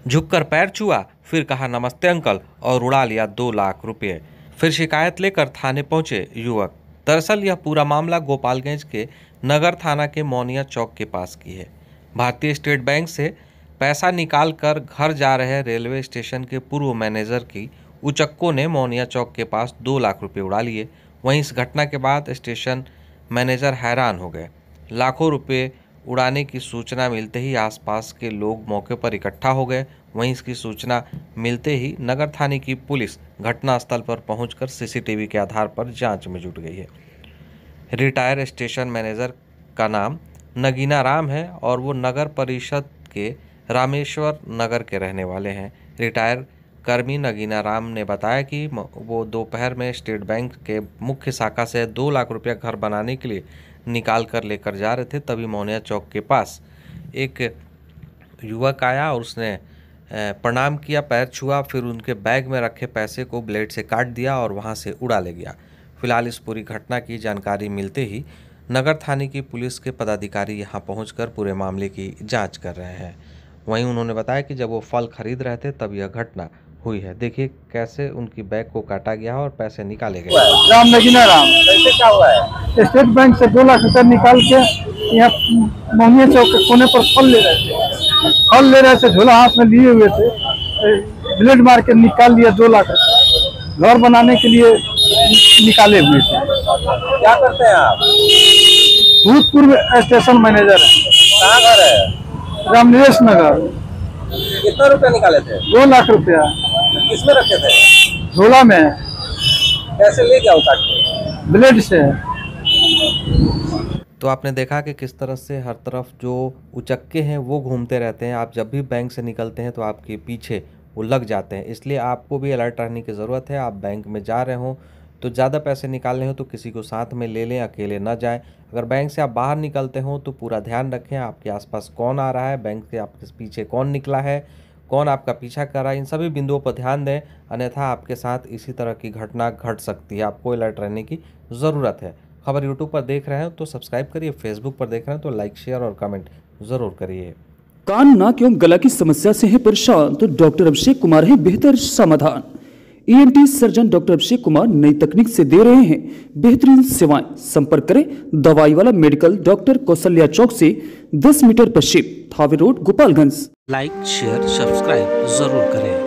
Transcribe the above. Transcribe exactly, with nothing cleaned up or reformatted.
झुककर पैर छुआ, फिर कहा नमस्ते अंकल और उड़ा लिया दो लाख रुपए। फिर शिकायत लेकर थाने पहुंचे युवक। दरअसल यह पूरा मामला गोपालगंज के नगर थाना के मौनिया चौक के पास की है। भारतीय स्टेट बैंक से पैसा निकाल कर घर जा रहे रेलवे स्टेशन के पूर्व मैनेजर की उचक्कों ने मौनिया चौक के पास दो लाख रुपए उड़ा लिए। वहीं इस घटना के बाद स्टेशन मैनेजर हैरान हो गए। लाखों रुपए उड़ाने की सूचना मिलते ही आसपास के लोग मौके पर इकट्ठा हो गए। वहीं इसकी सूचना मिलते ही नगर थाने की पुलिस घटनास्थल पर पहुंचकर सीसीटीवी के आधार पर जांच में जुट गई है। रिटायर स्टेशन मैनेजर का नाम नगीना राम है और वो नगर परिषद के रामेश्वर नगर के रहने वाले हैं। रिटायर कर्मी नगीना राम ने बताया कि वो दोपहर में स्टेट बैंक के मुख्य शाखा से दो लाख रुपया घर बनाने के लिए निकाल कर लेकर जा रहे थे। तभी मौनिया चौक के पास एक युवक आया और उसने प्रणाम किया, पैर छुआ, फिर उनके बैग में रखे पैसे को ब्लेड से काट दिया और वहां से उड़ा ले गया। फिलहाल इस पूरी घटना की जानकारी मिलते ही नगर थाने की पुलिस के पदाधिकारी यहां पहुंचकर पूरे मामले की जांच कर रहे हैं। वहीं उन्होंने बताया कि जब वो फल खरीद रहे थे तब यह घटना हुई है। देखिए कैसे उनकी बैग को काटा गया और पैसे निकाले गए। राम नगीना राम, कैसे क्या हुआ है? स्टेट बैंक से दो लाख रुपए निकाल के यहाँ मौनिया चौक के कोने पर फल ले रहे थे फल ले रहे थे झोला हाथ में लिए हुए थे, ब्लेड मार के निकाल लिया दो लाख रुपए। घर बनाने के लिए निकाले हुए थे। क्या करते हैं आप? भूतपूर्व स्टेशन मैनेजर है। कहाँ घर है? रामनिवेश नगर। कितना रुपया निकाले थे? दो लाख रुपया। किसमें रखे थे? झोला में। कैसे ले गया काट के? ब्लेड से। तो आपने देखा कि किस तरह से हर तरफ जो उचक्के हैं वो घूमते रहते हैं। आप जब भी बैंक से निकलते हैं तो आपके पीछे वो लग जाते हैं, इसलिए आपको भी अलर्ट रहने की ज़रूरत है। आप बैंक में जा रहे हो तो ज़्यादा पैसे निकालने हो तो किसी को साथ में ले लें, अकेले ना जाएं। अगर बैंक से आप बाहर निकलते हो तो पूरा ध्यान रखें आपके आसपास कौन आ रहा है, बैंक के आपके पीछे कौन निकला है, कौन आपका पीछा कर रहा है, इन सभी बिंदुओं पर ध्यान दें, अन्यथा आपके साथ इसी तरह की घटना घट सकती है। आपको अलर्ट रहने की ज़रूरत है। खबर यूट्यूब पर देख रहे हैं तो सब्सक्राइब करिए, फेसबुक पर देख रहे हैं तो लाइक शेयर और कमेंट ज़रूर करिए। कान, नाक एवं गला की समस्या से है परेशान तो डॉक्टर अभिषेक कुमार है बेहतर समाधान। ENT surgeon doctor Abhishek Kumar नई तकनीक से दे रहे हैं बेहतरीन सेवाएं। संपर्क करें दवाई वाला मेडिकल, डॉक्टर कौशल्या चौक से दस मीटर पश्चिम, Thawe road, Gopalganj. Like share subscribe जरूर करें।